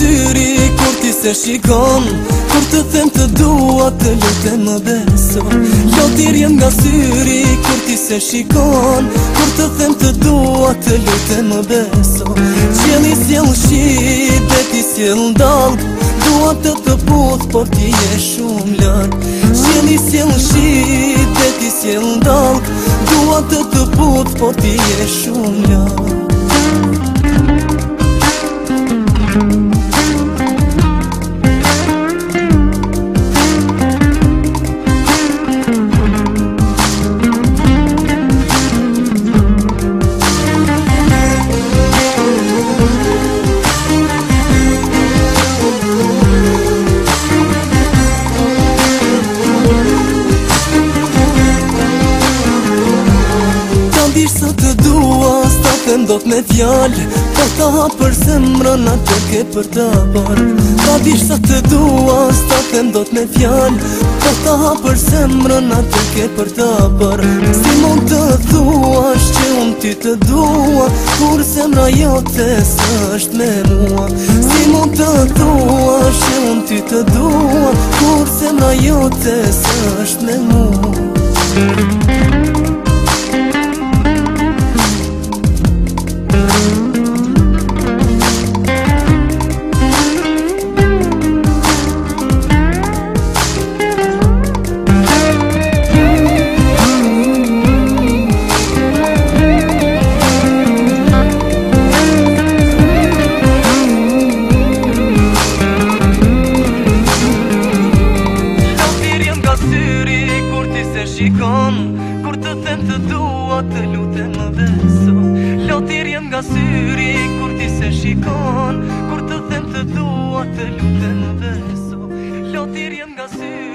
syri kur ti se shikon, kur të them të dua të lutem më beso. Lotir jem nga syri kur ti se shikon, kur të them të dua të lutem më beso. Qielli sjell shi dhe ti sjell dallg, dua të puth por ti je shumë larg. Qielli sjell shi dhe ti sjell dallg, dua të puth por ti je shumë larg. Sa të dua, s'ta them dot me fjall, po ta hapër zemrën atë ke për të bar. Ta dish sa të dua, s'ta them dot me fjall, po ta hapër zemrën atë ke për të bar. Si mund të thuash që unë ty të dua, kur zemra jote s'është me mua. Si mund të thuash që unë ty të dua, kur zemra jote s'është me mua. Kur të them të dua të lutem më beso. Lotir jem nga syri kur ti se shikon, kur të them të dua të lutem më beso. Lotir jem nga syri